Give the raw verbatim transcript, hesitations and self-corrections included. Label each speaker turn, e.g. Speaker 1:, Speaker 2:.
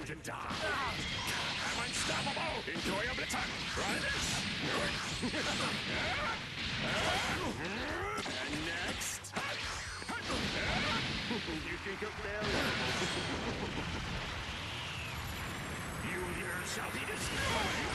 Speaker 1: to die. I'm unstoppable. Enjoy your blitz. Try this. And next. You think of failure. You here shall be destroyed.